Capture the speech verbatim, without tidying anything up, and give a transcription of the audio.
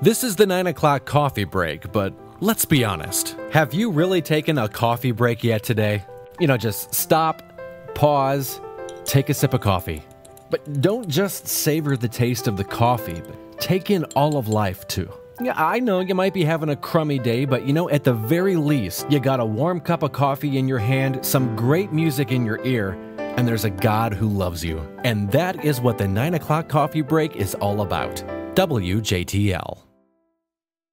This is the nine o'clock coffee break, but let's be honest. Have you really taken a coffee break yet today? You know, just stop, pause, take a sip of coffee. But don't just savor the taste of the coffee, but take in all of life too. Yeah, I know you might be having a crummy day, but you know, at the very least, you got a warm cup of coffee in your hand, some great music in your ear, and there's a God who loves you. And that is what the nine o'clock coffee break is all about. W J T L.